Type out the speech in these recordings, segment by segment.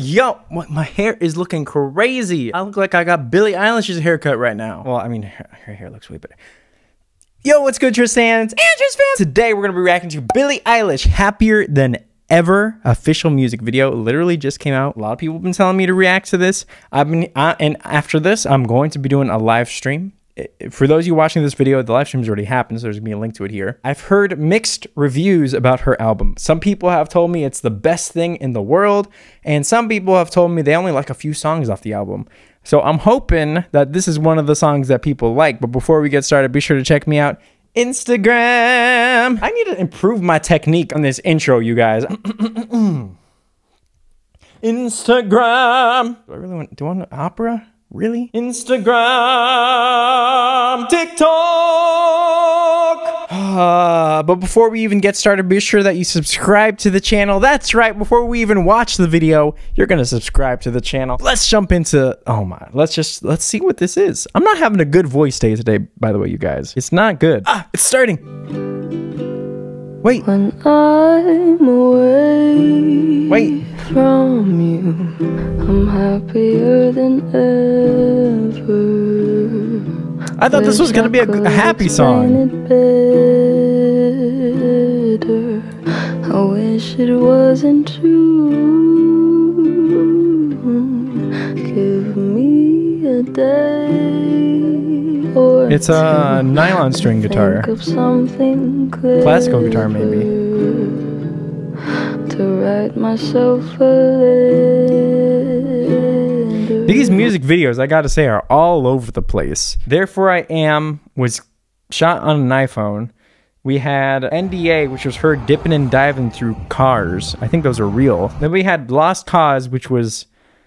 Yo, my hair is looking crazy. I look like I got Billie Eilish's haircut right now. Well, I mean, her hair looks way better. Yo, what's good, Tristans and Trist fans? Today, we're going to be reacting to Billie Eilish, Happier Than Ever official music video. Literally just came out. A lot of people have been telling me to react to this. And after this, I'm going to be doing a live stream. For those of you watching this video, the live stream's already happened, so there's gonna be a link to it here. I've heard mixed reviews about her album. Some people have told me it's the best thing in the world, and some people have told me they only like a few songs off the album. So I'm hoping that this is one of the songs that people like. But before we get started, be sure to check me out Instagram. I need to improve my technique on this intro, you guys. Instagram. Do I really want an opera? Really? Instagram, TikTok. But before we even get started, be sure that you subscribe to the channel. That's right. Before we even watch the video, you're going to subscribe to the channel. Let's jump into, let's see what this is. I'm not having a good voice day today, by the way, you guys. It's not good. It's starting. Wait. When I'm away from you, I'm happier than ever. I thought this was gonna be a happy song. I wish it wasn't true. Give me a day. It's a nylon string guitar. Classical guitar, maybe. To write myself a letter. These music videos, I gotta say, are all over the place. Therefore I Am was shot on an iPhone. We had NDA, which was her dipping and diving through cars. I think those are real. Then we had Lost Cause, which was...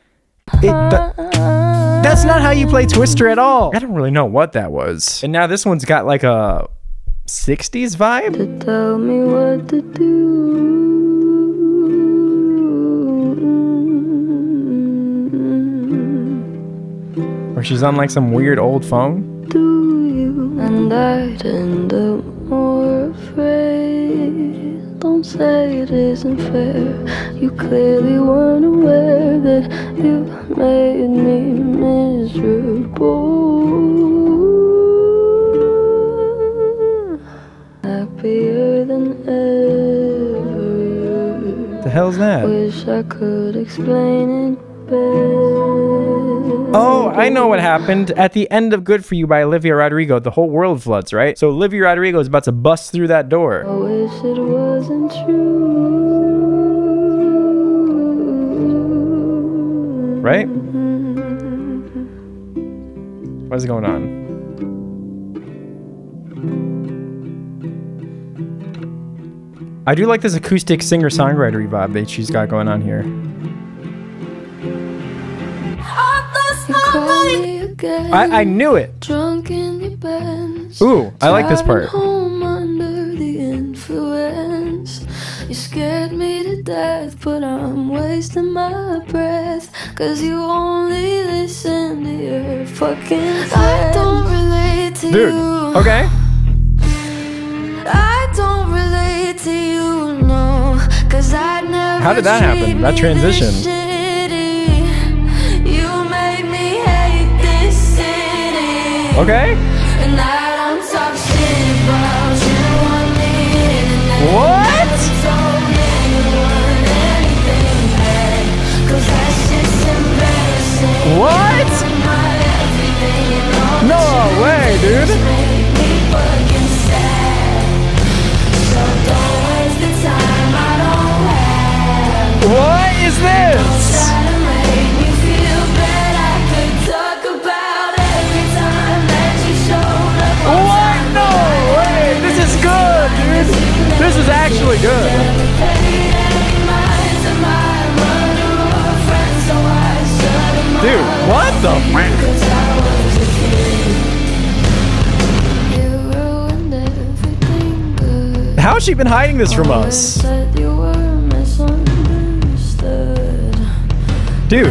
That's not how you play Twister at all. I don't really know what that was. And now this one's got like a 60s vibe. To tell me what to do. Or she's on like some weird old phone. Do you? And I'd end up more afraid. Don't say it isn't fair. You clearly weren't aware that you made me miserable. Happier than ever. The hell's that? Wish I could explain it better. Oh, I know what happened. At the end of Good For You by Olivia Rodrigo, the whole world floods, right? So Olivia Rodrigo is about to bust through that door. I wish it wasn't true. Right? What's going on? I do like this acoustic singer-songwriter vibe that she's got going on here. I knew it. Drunk in your Benz. Ooh, I like this part. Home under the influence. You scared me to death, but I'm wasting my breath. Cause you only listen to your fucking friends. I don't relate to you. Okay. I don't relate to you, no. Cause I never. How did that happen? That transition. Okay. And I don't talk shit about you on the internet. What? Never told anyone anything bad. Cause that shit's embarrassing. What? My everything, you know. No way, dude. Make me fucking sad. So don't waste the time I don't have. What is this? Try to make me feel bad. I could talk about every time that you showed up. What? No way! This is good, dude. This is actually good. Dude, what the fuck? How has she been hiding this from us? Dude.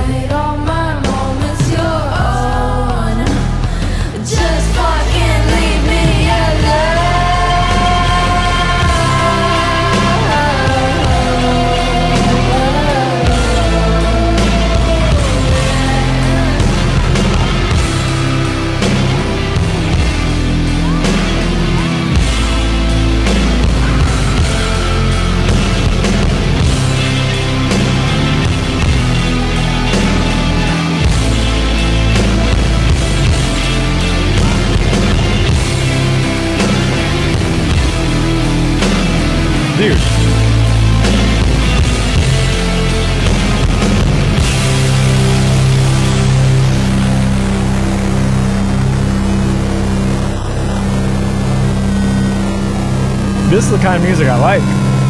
This is the kind of music I like.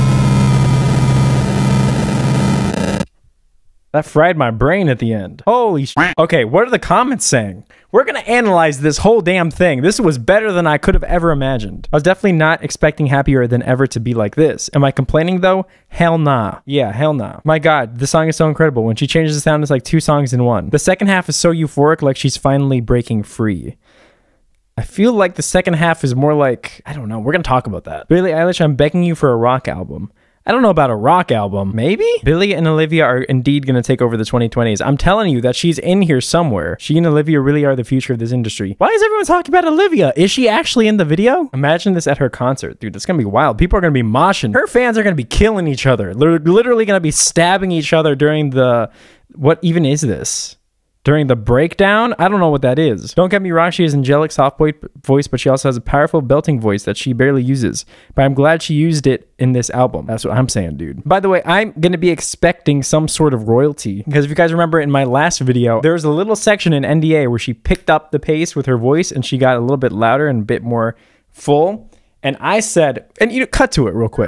That fried my brain at the end. Holy sh**. Okay, what are the comments saying? We're gonna analyze this whole damn thing. This was better than I could have ever imagined. I was definitely not expecting Happier Than Ever to be like this. Am I complaining though? Hell nah. Yeah, hell nah. My god, the song is so incredible. When she changes the sound, it's like 2 songs in one. The second half is so euphoric, like she's finally breaking free. I feel like the second half is more like, I don't know, we're gonna talk about that. Billie Eilish, I'm begging you for a rock album. I don't know about a rock album. Maybe? Billie and Olivia are indeed going to take over the 2020s. I'm telling you that she's in here somewhere. She and Olivia really are the future of this industry. Why is everyone talking about Olivia? Is she actually in the video? Imagine this at her concert. Dude, it's going to be wild. People are going to be moshing. Her fans are going to be killing each other. They're literally going to be stabbing each other during the... What even is this? During the breakdown? I don't know what that is. Don't get me wrong, she has angelic soft voice, but she also has a powerful belting voice that she barely uses. But I'm glad she used it in this album. That's what I'm saying, dude. By the way, I'm going to be expecting some sort of royalty. Because if you guys remember in my last video, there was a little section in NDA where she picked up the pace with her voice and she got a little bit louder and a bit more full. And I said, and you cut to it real quick.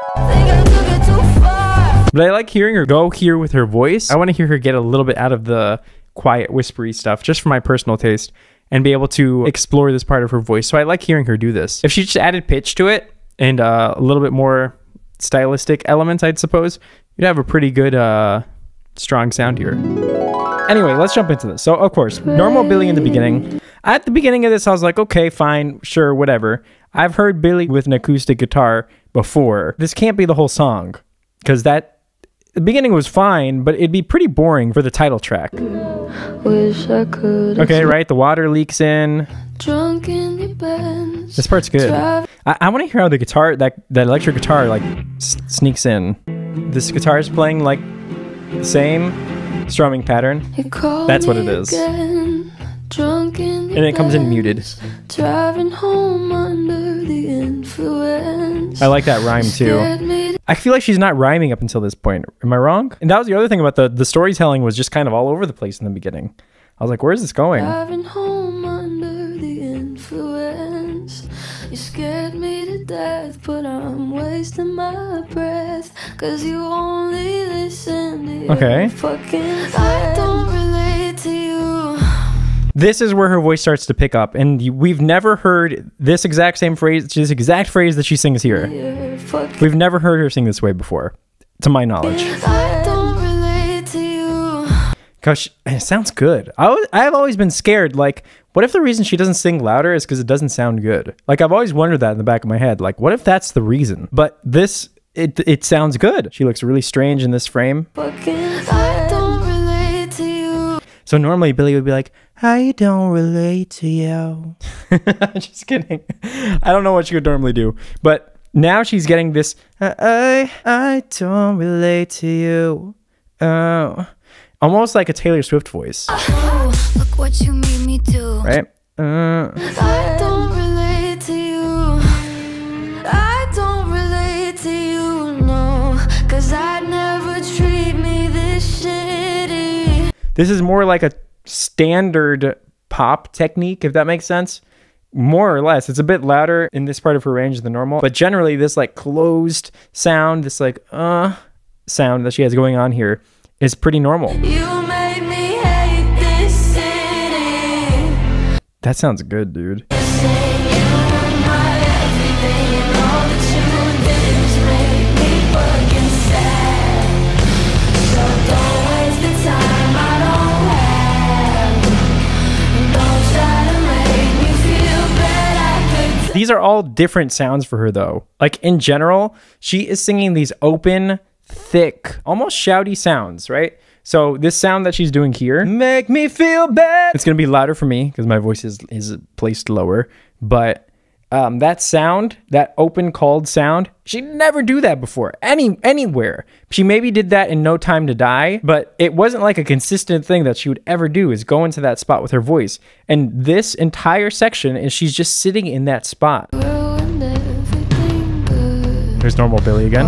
But I like hearing her go here with her voice. I want to hear her get a little bit out of the quiet, whispery stuff, just for my personal taste, and be able to explore this part of her voice. So I like hearing her do this. If she just added pitch to it and a little bit more stylistic elements, I'd suppose, you'd have a pretty good, strong sound here. Anyway, let's jump into this. So, of course, normal Billie in the beginning. At the beginning of this, I was like, okay, fine, sure, whatever. I've heard Billie with an acoustic guitar before. This can't be the whole song, because the beginning was fine, but it'd be pretty boring for the title track. Wish I could. Okay, right? The water leaks in. Drunk in your Benz. This part's good. I want to hear how the guitar, that electric guitar, like sneaks in. This guitar is playing like the same strumming pattern. That's what it is. Drunk in and it comes in muted. Driving home under the influence. I like that rhyme too. I feel like she's not rhyming up until this point. Am I wrong? And that was the other thing about the storytelling was just kind of all over the place in the beginning. I was like, where's this going? Driving home under the influence. You scared me to death, but I'm wasting my breath. Cause you only listen to your fucking I don't relate to you. This is where her voice starts to pick up, and we've never heard this exact phrase that she sings here. We've never heard her sing this way before, to my knowledge. I don't relate to you. Gosh, it sounds good. I've always been scared, like, what if the reason she doesn't sing louder is because it doesn't sound good? Like, I've always wondered that in the back of my head. Like, what if that's the reason? But this, it sounds good. She looks really strange in this frame. I don't relate to you. So normally Billie would be like, I don't relate to you. Just kidding. I don't know what she would normally do. But now she's getting this, I don't relate to you. Almost like a Taylor Swift voice. Oh, look what you made me do. Right? I don't relate to you. I don't relate to you, no. Cause I'd never treat me this shitty. This is more like a standard pop technique, if that makes sense. More or less. It's a bit louder in this part of her range than normal. But generally, this like closed sound, this like sound that she has going on here is pretty normal. You made me hate this city. That sounds good, dude. These are all different sounds for her though. Like in general, she is singing these open, thick, almost shouty sounds, right? So this sound that she's doing here, make me feel bad. It's gonna be louder for me because my voice is placed lower. But that sound, that open, called sound, she'd never do that before, anywhere. She maybe did that in No Time to Die, but it wasn't like a consistent thing that she would ever do, is go into that spot with her voice. And this entire section is she's just sitting in that spot. There's normal Billie again.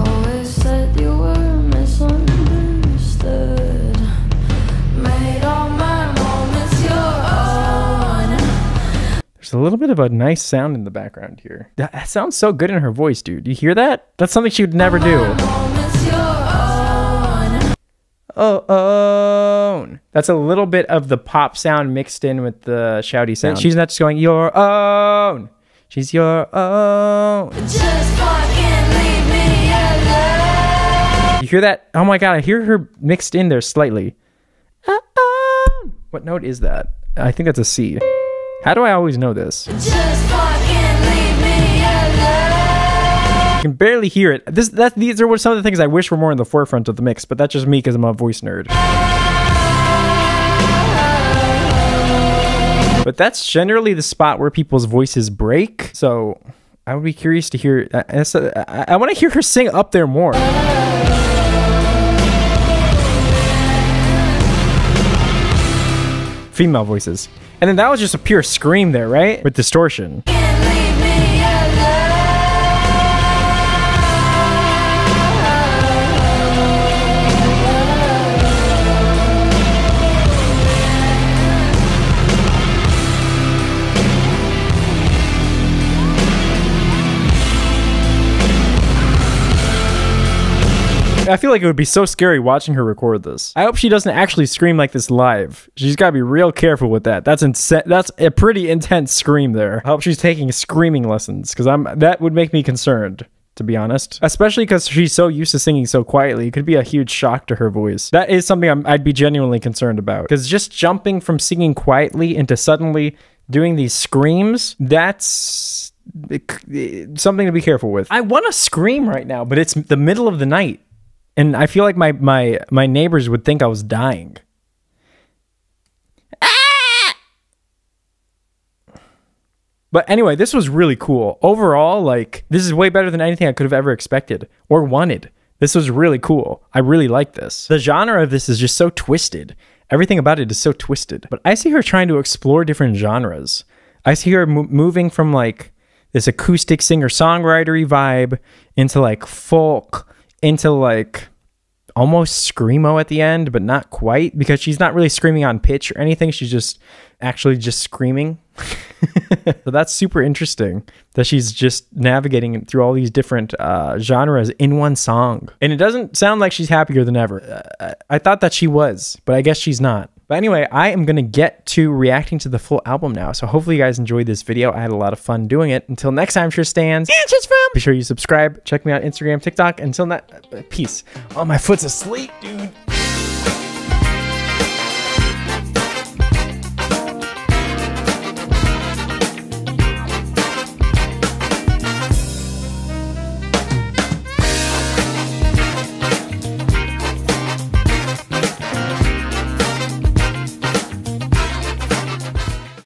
There's a little bit of a nice sound in the background here. That sounds so good in her voice, dude. You hear that? That's something she would never do. Oh, that's a little bit of the pop sound mixed in with the shouty sound. She's not just going, your own. She's your own. Just fucking leave me alone. You hear that? Oh my God, I hear her mixed in there slightly. What note is that? I think that's a C. How do I always know this? Just fucking leave me alone. I can barely hear it. These are some of the things I wish were more in the forefront of the mix, but that's just me because I'm a voice nerd. But that's generally the spot where people's voices break. So I would be curious to hear. I want to hear her sing up there more. Female voices. And then that was just a pure scream there, right? With distortion. I feel like it would be so scary watching her record this. I hope she doesn't actually scream like this live. She's got to be real careful with that. That's a pretty intense scream there. I hope she's taking screaming lessons, because that would make me concerned, to be honest. Especially because she's so used to singing so quietly. It could be a huge shock to her voice. That is something I'd be genuinely concerned about. Because just jumping from singing quietly into suddenly doing these screams, that's something to be careful with. I want to scream right now, but it's the middle of the night. And I feel like my neighbors would think I was dying. Ah! But anyway, this was really cool. Overall, like, this is way better than anything I could have ever expected or wanted. This was really cool. I really like this. The genre of this is just so twisted. Everything about it is so twisted. But I see her trying to explore different genres. I see her moving from like this acoustic singer-songwritery vibe into like folk, into like almost screamo at the end, but not quite, because she's not really screaming on pitch or anything. She's just actually just screaming. So that's super interesting that she's just navigating through all these different genres in one song. And it doesn't sound like she's happier than ever. I thought that she was, but I guess she's not. But anyway, I am going to get to reacting to the full album now. So hopefully you guys enjoyed this video. I had a lot of fun doing it. Until next time, Tristans. Be sure you subscribe. Check me out on Instagram, TikTok. Until that, peace. Oh, my foot's asleep, dude.